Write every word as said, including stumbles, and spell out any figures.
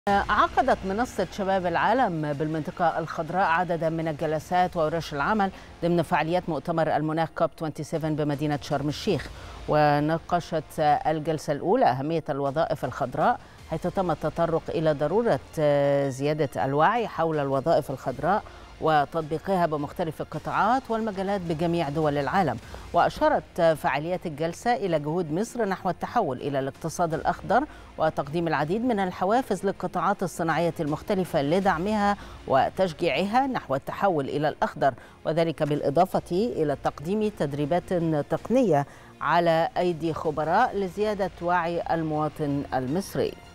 عقدت منصة شباب العالم بالمنطقة الخضراء عددا من الجلسات وورش العمل ضمن فعاليات مؤتمر المناخ كوب سبعة وعشرين بمدينة شرم الشيخ. وناقشت الجلسة الأولى أهمية الوظائف الخضراء، حيث تم التطرق إلى ضرورة زيادة الوعي حول الوظائف الخضراء وتطبيقها بمختلف القطاعات والمجالات بجميع دول العالم. وأشارت فعاليات الجلسة إلى جهود مصر نحو التحول إلى الاقتصاد الأخضر وتقديم العديد من الحوافز للقطاعات الصناعية المختلفة لدعمها وتشجيعها نحو التحول إلى الأخضر، وذلك بالإضافة إلى تقديم تدريبات تقنية على أيدي خبراء لزيادة وعي المواطن المصري.